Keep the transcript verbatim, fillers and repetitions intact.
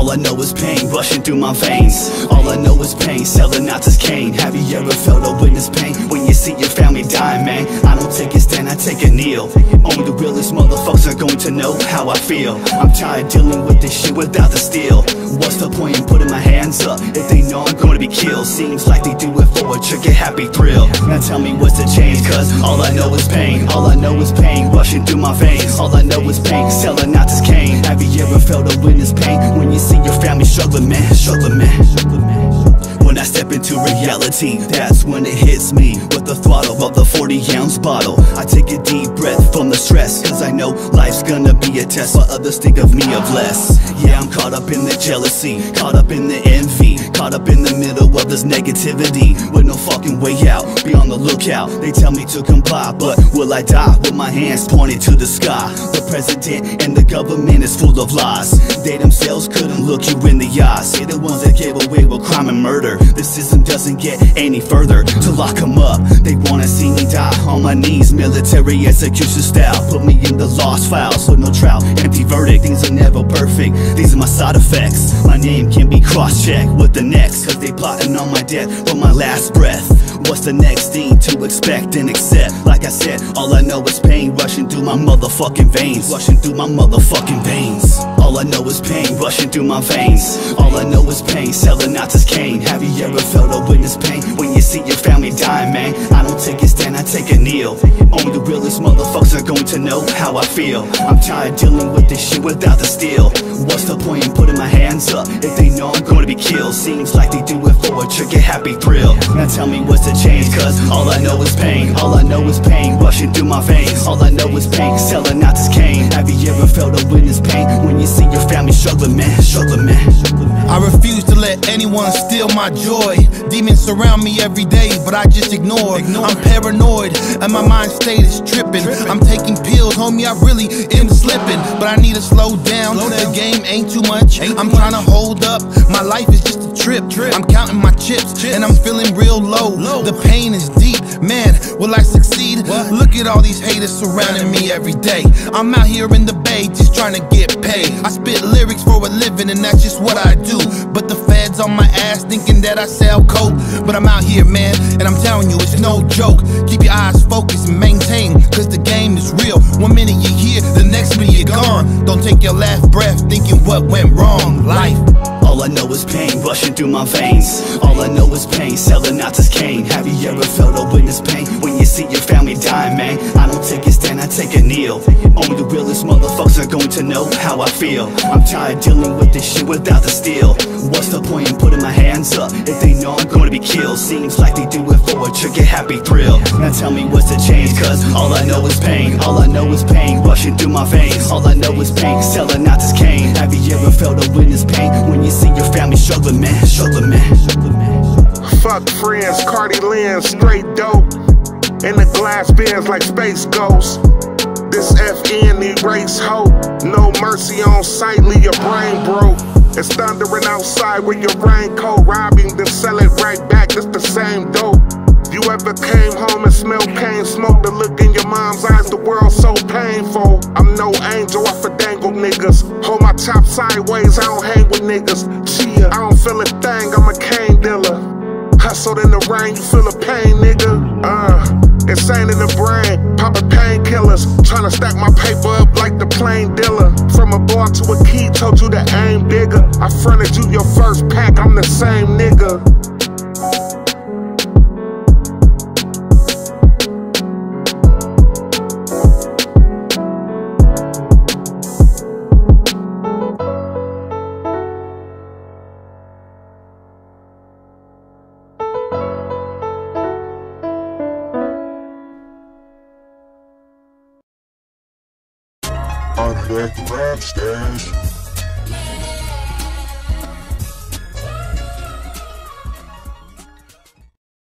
All I know is pain rushing through my veins. All I know is pain, selling out this cane. Have you ever felt or witnessed pain when you see your family dying, man? I don't take a stand, I take a kneel. Only the realest motherfuckers are going to know how I feel. I'm tired dealing with this shit without the steel. What's the point in putting my hands up if they know I'm going to be killed? Seems like they do it for a trigger happy thrill. Now tell me what's the change, cause all I know is pain. All I know is pain rushing through my veins. All I know is pain, selling out this cane. Have you ever felt or witnessed pain when you see your family struggling, man? Struggling, man, struggling, man. When I step into reality, that's when it hits me with the throttle of the forty ounce bottle. I take a deep breath from the stress, cause I know life's gonna be a test, but others think of me of less. Yeah, I'm caught up in the jealousy, caught up in the envy, caught up in the middle of this negativity, with no fucking way out, be on the lookout. They tell me to comply, but will I die with my hands pointed to the sky? The president and the government is full of lies. They themselves couldn't look you in the eyes. They're the ones that gave away with crime and murder. The system doesn't get any further to lock them up. They wanna see me die on my knees, military execution style. Put me in the lost files with no trial, empty verdict. Things are never perfect, these are my side effects. My name can be cross-checked with the next, cause they plotting on my death with my last breath. What's the next thing to expect and accept? Like I said, all I know is pain rushing through my motherfucking veins. Rushing through my motherfucking veins. All I know is pain rushing through my veins. All I know is pain, selling out this cane. Have you ever felt or witnessed pain when you see your family dying, man? I don't take a stand, I take a kneel. Only the realest motherfuckers are going to know how I feel. I'm tired dealing with this shit without the steel. What's the point in putting my hands up if they know I'm going to be killed? Seems like they do it for a trigger happy thrill. Now tell me what's the change, cause all I know is pain. All I know is pain rushing through my veins. All I know is pain, selling out this cane. Have you ever felt or witnessed pain when you see your family struggling, man? Struggling, man, struggling, man. I refuse to let anyone steal my joy. Demons surround me every day, but I just ignore. I'm paranoid and my mind state is tripping. I'm taking pills, homie, I really am slipping, but I need to slow down. The game ain't too much, I'm trying to hold up. My life is just a trip. I'm counting my chips and I'm feeling real low. The pain is deep, man, will I succeed? Look at all these haters surrounding me every day. I'm out here in the bay just trying to get paid. I spit lyrics for a living and that's just what I do. But the feds on my ass thinking that I sell coke. But I'm out here, man, and I'm telling you it's no joke. Keep your eyes focused and maintain, cause the game is real. One minute you're here, the next minute you're gone. Don't take your last breath thinking what went wrong. Life. All I know is pain rushing through my veins. All I know is pain, selling out this cane. Have you ever felt or witnessed pain when you see your family dying, man? I don't take a stand, I take a kneel. Only the realest motherfuckers are going to know how I feel. I'm tired dealing with this shit without the steel. What's the point in putting my hands up if they know I'm going to be killed? Seems like they do it for a trigger happy thrill. Now tell me what's the change, cause all I know is pain. All I know is pain rushing through my veins. All I know is pain, selling out this cane. Have you ever felt or witnessed pain when you see your family struggling, man? Struggling, man, struggling, man. Fuck friends, Cardi Lynn, straight dope. In the glass bins like space ghosts. This F N erase hope. No mercy on sight, leave your brain broke. It's thundering outside with your raincoat. Robbing, then sell it right back, it's the same dope. You ever came home and smelled pain smoke? The look in your mom's eyes, the world so painful. I'm no angel, I fadangle niggas. Hold my top sideways, I don't hang with niggas. Chia, I don't feel a thing, I'm a cane dealer. Hustled in the rain, you feel the pain, nigga. Uh, insane in the brain, popping painkillers. Tryna stack my paper up like the plain dealer. From a bar to a key, told you to aim bigger. I fronted you your first pack, I'm the same nigga. I'm back to rap stash.